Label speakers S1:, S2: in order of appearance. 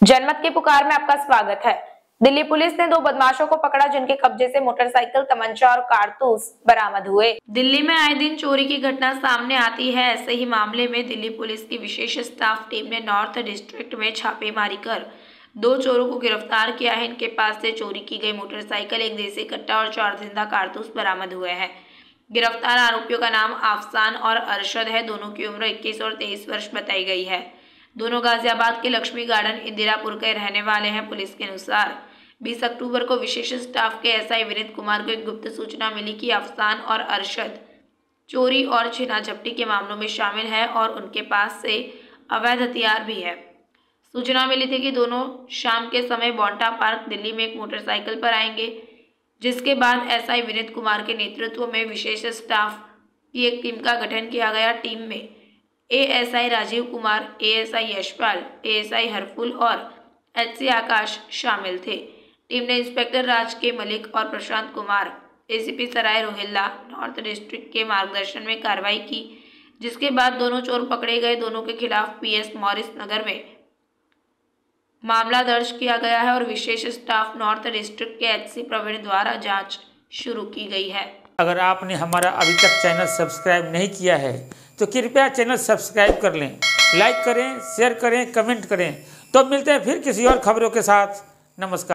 S1: जनमत की पुकार में आपका स्वागत है। दिल्ली पुलिस ने 2 बदमाशों को पकड़ा जिनके कब्जे से मोटरसाइकिल, तमंचा और कारतूस बरामद हुए। दिल्ली में आए दिन चोरी की घटना सामने आती है। ऐसे ही मामले में दिल्ली पुलिस की विशेष स्टाफ टीम ने नॉर्थ डिस्ट्रिक्ट में छापेमारी कर 2 चोरों को गिरफ्तार किया है। इनके पास से चोरी की गई मोटरसाइकिल, एक देसी कट्टा और 4 जिंदा कारतूस बरामद हुए हैं। गिरफ्तार आरोपियों का नाम अफसान और अरशद है। दोनों की उम्र 21 और 23 वर्ष बताई गई है। दोनों गाजियाबाद के लक्ष्मी गार्डन इंदिरापुर के रहने वाले हैं। पुलिस के अनुसार 20 अक्टूबर को विशेष स्टाफ के एसआई विनीत कुमार को एक गुप्त सूचना मिली कि अफसान और अरशद चोरी और छीना झपटी के मामलों में शामिल है और उनके पास से अवैध हथियार भी है। सूचना मिली थी कि दोनों शाम के समय बोंटा पार्क दिल्ली में एक मोटरसाइकिल पर आएंगे, जिसके बाद एसआई विनीत कुमार के नेतृत्व में विशेष स्टाफ की एक टीम का गठन किया गया। टीम में ASI Rajeev Kumar, ASI Yashpal, ASI Harphul और एचसी आकाश शामिल थे। टीम ने इंस्पेक्टर राज के मलिक और Prashant Kumar, ACP Sarai Rohilla, north district के मार्गदर्शन में कार्रवाई की, जिसके बाद दोनों चोर पकड़े गए। दोनों के खिलाफ पीएस मॉरिस नगर में मामला दर्ज किया गया है और विशेष स्टाफ नॉर्थ डिस्ट्रिक्ट के एचसी प्रवीण द्वारा जांच शुरू की गई है।
S2: अगर आपने हमारा अभी तक चैनल सब्सक्राइब नहीं किया है तो कृपया चैनल सब्सक्राइब कर लें, लाइक करें, शेयर करें, कमेंट करें। तो मिलते हैं फिर किसी और खबरों के साथ। नमस्कार।